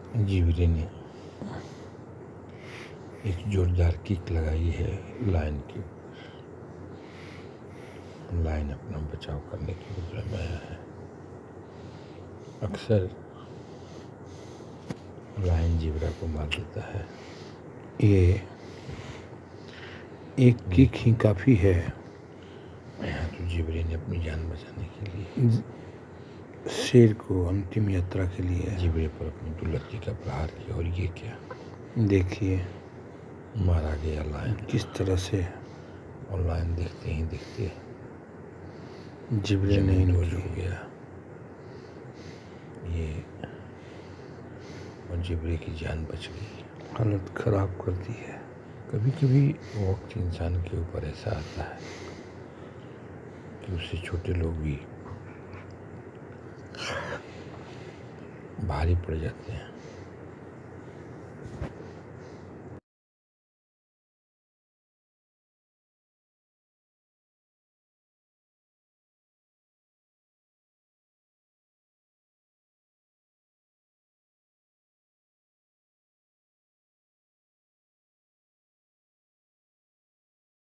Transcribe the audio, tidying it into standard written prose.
जिबरे ने एक जोरदार किक लगाई है लायन के ऊपर। लायन अपना बचाव करने की मुद्रा में आया है। अक्सर लायन जिब्रा को मार देता है। ये एक किक ही काफ़ी है। यहाँ तो जिब्रे ने अपनी जान बचाने के लिए शेर को अंतिम यात्रा के लिए जिब्रे पर अपनी दुलत्ती का प्रहार किया। और ये क्या देखिए, मारा गया लायन किस तरह से। और लायन देखते ही देखते जिब्रे नहीं हो गया ये, और जिब्रे की जान बच गई। हालत खराब कर दी है। कभी कभी वक्त इंसान के ऊपर ऐसा आता है कि उससे छोटे लोग भी भारी पड़ जाते हैं।